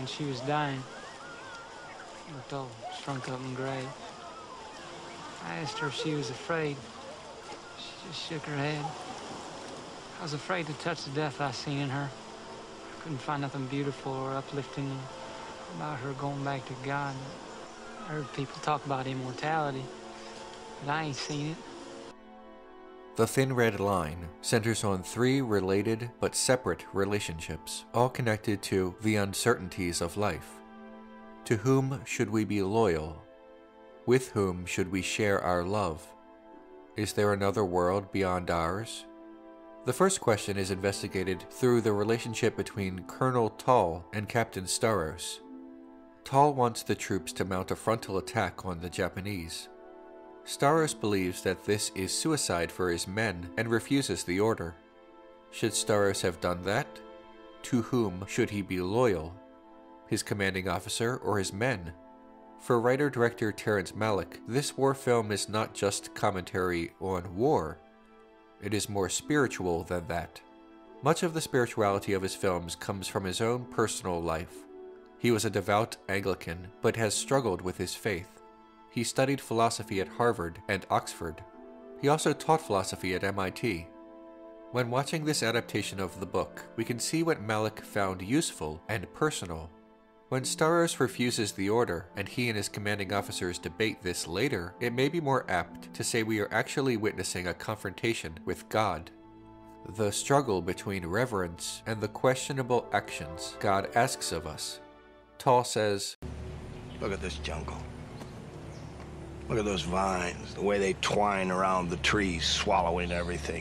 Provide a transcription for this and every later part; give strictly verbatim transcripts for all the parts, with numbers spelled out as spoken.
when she was dying. She looked all shrunk up and gray. I asked her if she was afraid. She just shook her head. I was afraid to touch the death I seen in her. I couldn't find nothing beautiful or uplifting about her going back to God. I heard people talk about immortality, but I ain't seen it. The Thin Red Line centers on three related but separate relationships, all connected to the uncertainties of life. To whom should we be loyal? With whom should we share our love? Is there another world beyond ours? The first question is investigated through the relationship between Colonel Tall and Captain Staros. Tall wants the troops to mount a frontal attack on the Japanese. Staros believes that this is suicide for his men and refuses the order. Should Staros have done that? To whom should he be loyal? His commanding officer or his men? For writer-director Terrence Malick, this war film is not just commentary on war. It is more spiritual than that. Much of the spirituality of his films comes from his own personal life. He was a devout Anglican, but has struggled with his faith. He studied philosophy at Harvard and Oxford. He also taught philosophy at M I T. When watching this adaptation of the book, we can see what Malick found useful and personal. When Staros refuses the order, and he and his commanding officers debate this later, it may be more apt to say we are actually witnessing a confrontation with God. The struggle between reverence and the questionable actions God asks of us. Tall says, "Look at this jungle. Look at those vines, the way they twine around the trees, swallowing everything.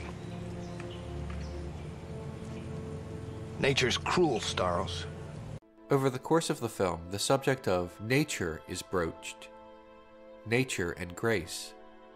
Nature's cruel, Staros." Over the course of the film, the subject of nature is broached. Nature and grace.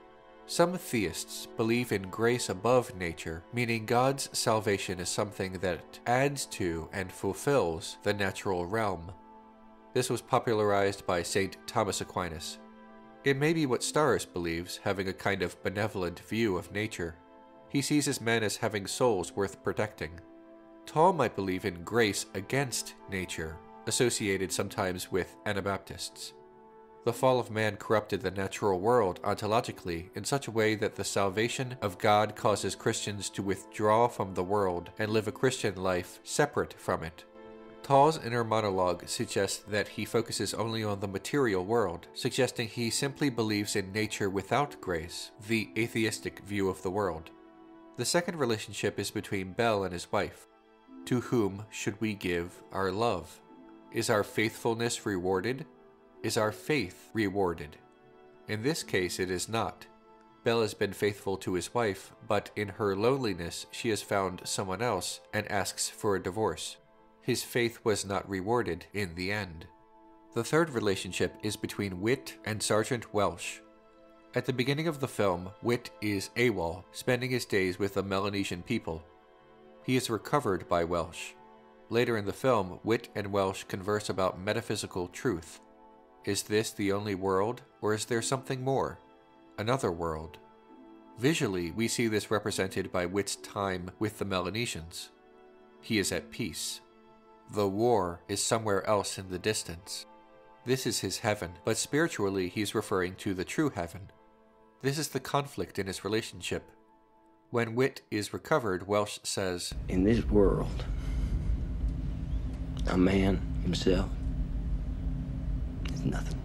Some theists believe in grace above nature, meaning God's salvation is something that adds to and fulfills the natural realm. This was popularized by Saint Thomas Aquinas. It may be what Staros believes, having a kind of benevolent view of nature. He sees his men as having souls worth protecting. Tall might believe in grace against nature, associated sometimes with Anabaptists. The fall of man corrupted the natural world ontologically in such a way that the salvation of God causes Christians to withdraw from the world and live a Christian life separate from it. Tall's inner monologue suggests that he focuses only on the material world, suggesting he simply believes in nature without grace, the atheistic view of the world. The second relationship is between Bell and his wife. To whom should we give our love? Is our faithfulness rewarded? Is our faith rewarded? In this case, it is not. Bell has been faithful to his wife, but in her loneliness, she has found someone else and asks for a divorce. His faith was not rewarded in the end. The third relationship is between Whit and Sergeant Welsh. At the beginning of the film, Whit is AWOL, spending his days with the Melanesian people. He is recovered by Welsh. Later in the film, Whit and Welsh converse about metaphysical truth. Is this the only world, or is there something more? Another world? Visually, we see this represented by Whit's time with the Melanesians. He is at peace. The war is somewhere else in the distance. This is his heaven, but spiritually he's referring to the true heaven. This is the conflict in his relationship. When Whit is recovered, Welsh says, "In this world, a man himself is nothing.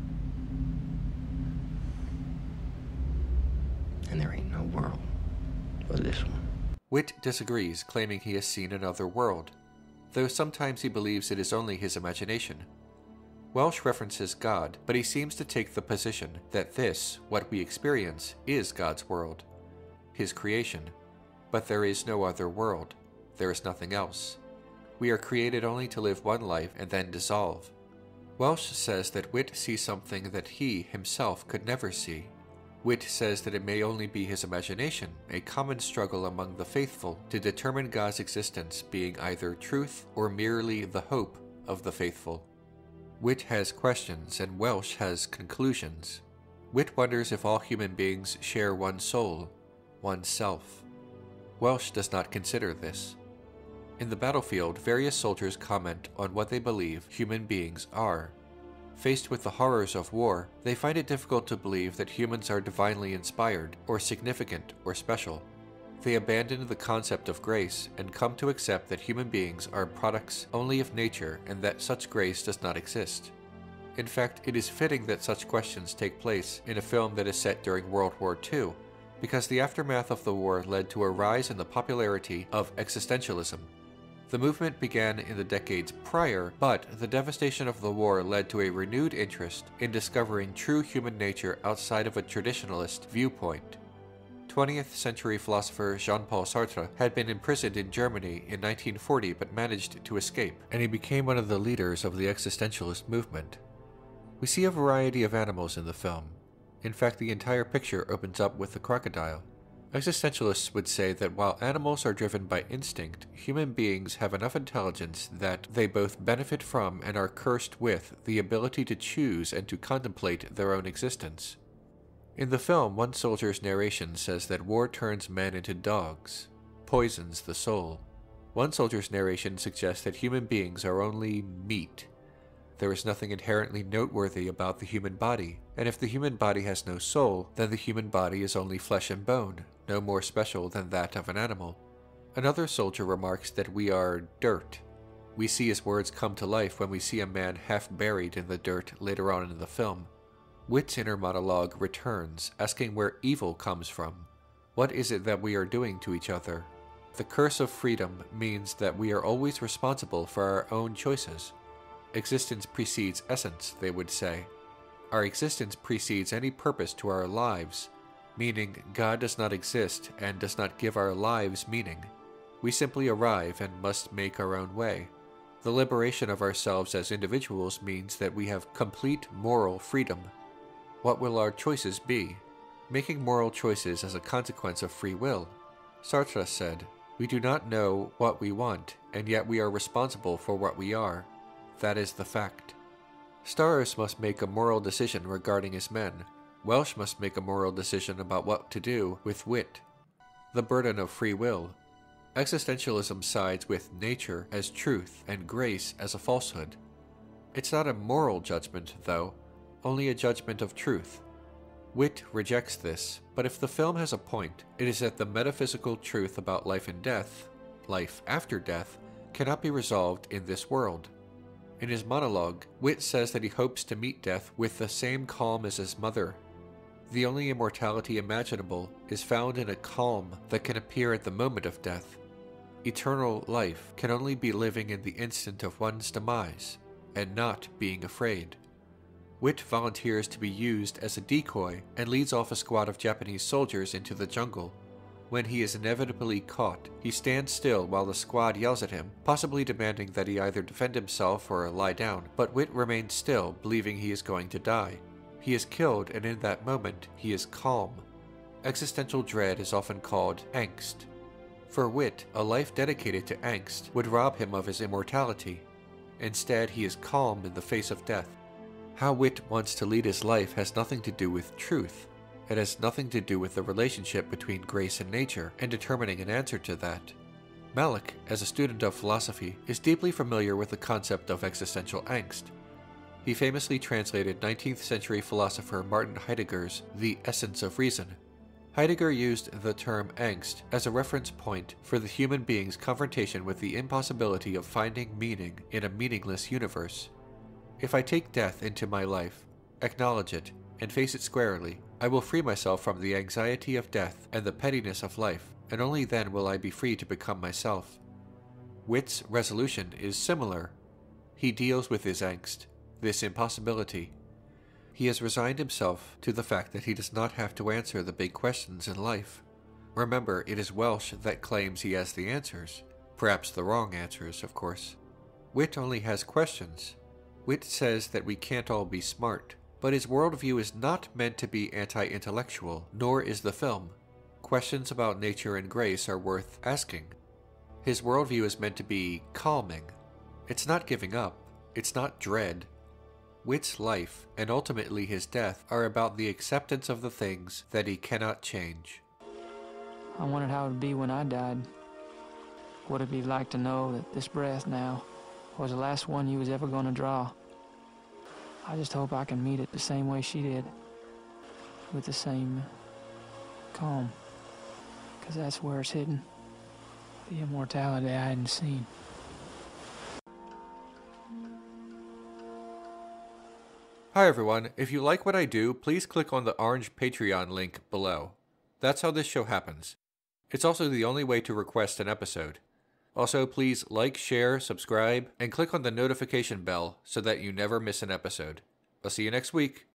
And there ain't no world but this one." Whit disagrees, claiming he has seen another world, though sometimes he believes it is only his imagination. Welsh references God, but he seems to take the position that this, what we experience, is God's world, his creation. But there is no other world. There is nothing else. We are created only to live one life and then dissolve. Welsh says that Whit sees something that he, himself, could never see. Whit says that it may only be his imagination, a common struggle among the faithful to determine God's existence being either truth or merely the hope of the faithful. Whit has questions and Welsh has conclusions. Whit wonders if all human beings share one soul, one self. Welsh does not consider this. In the battlefield, various soldiers comment on what they believe human beings are. Faced with the horrors of war, they find it difficult to believe that humans are divinely inspired, or significant, or special. They abandon the concept of grace and come to accept that human beings are products only of nature and that such grace does not exist. In fact, it is fitting that such questions take place in a film that is set during World War Two, because the aftermath of the war led to a rise in the popularity of existentialism. The movement began in the decades prior, but the devastation of the war led to a renewed interest in discovering true human nature outside of a traditionalist viewpoint. twentieth century philosopher Jean-Paul Sartre had been imprisoned in Germany in nineteen forty but managed to escape, and he became one of the leaders of the existentialist movement. We see a variety of animals in the film. In fact, the entire picture opens up with the crocodile. Existentialists would say that while animals are driven by instinct, human beings have enough intelligence that they both benefit from and are cursed with the ability to choose and to contemplate their own existence. In the film, one soldier's narration says that war turns men into dogs, poisons the soul. One soldier's narration suggests that human beings are only meat. There is nothing inherently noteworthy about the human body, and if the human body has no soul, then the human body is only flesh and bone, no more special than that of an animal. Another soldier remarks that we are dirt. We see his words come to life when we see a man half buried in the dirt later on in the film. Wit's inner monologue returns, asking where evil comes from. What is it that we are doing to each other? The curse of freedom means that we are always responsible for our own choices. Existence precedes essence, they would say. Our existence precedes any purpose to our lives, meaning God does not exist and does not give our lives meaning. We simply arrive and must make our own way. The liberation of ourselves as individuals means that we have complete moral freedom. What will our choices be? Making moral choices as a consequence of free will. Sartre said, "We do not know what we want, and yet we are responsible for what we are. That is the fact." Starros must make a moral decision regarding his men. Welsh must make a moral decision about what to do with wit. The burden of free will. Existentialism sides with nature as truth and grace as a falsehood. It's not a moral judgment, though, only a judgment of truth. Wit rejects this, but if the film has a point, it is that the metaphysical truth about life and death, life after death, cannot be resolved in this world. In his monologue, Wit says that he hopes to meet death with the same calm as his mother. The only immortality imaginable is found in a calm that can appear at the moment of death. Eternal life can only be living in the instant of one's demise, and not being afraid. Wit volunteers to be used as a decoy and leads off a squad of Japanese soldiers into the jungle. When he is inevitably caught, he stands still while the squad yells at him, possibly demanding that he either defend himself or lie down, but Wit remains still, believing he is going to die. He is killed, and in that moment, he is calm. Existential dread is often called angst. For Wit, a life dedicated to angst would rob him of his immortality. Instead, he is calm in the face of death. How Wit wants to lead his life has nothing to do with truth. It has nothing to do with the relationship between grace and nature and determining an answer to that. Malick, as a student of philosophy, is deeply familiar with the concept of existential angst. He famously translated nineteenth century philosopher Martin Heidegger's The Essence of Reason. Heidegger used the term angst as a reference point for the human being's confrontation with the impossibility of finding meaning in a meaningless universe. If I take death into my life, acknowledge it, and face it squarely, I will free myself from the anxiety of death and the pettiness of life, and only then will I be free to become myself. Wit's resolution is similar. He deals with his angst, this impossibility. He has resigned himself to the fact that he does not have to answer the big questions in life. Remember, it is Welsh that claims he has the answers. Perhaps the wrong answers, of course. Wit only has questions. Wit says that we can't all be smart. But his worldview is not meant to be anti-intellectual, nor is the film. Questions about nature and grace are worth asking. His worldview is meant to be calming. It's not giving up. It's not dread. Wit's life, and ultimately his death, are about the acceptance of the things that he cannot change. I wondered how it would be when I died. what it'd be like to know that this breath now was the last one you was ever gonna draw. I just hope I can meet it the same way she did, with the same calm, because that's where it's hidden, the immortality I hadn't seen. Hi everyone, if you like what I do, please click on the orange Patreon link below. That's how this show happens. It's also the only way to request an episode. Also, please like, share, subscribe, and click on the notification bell so that you never miss an episode. I'll see you next week.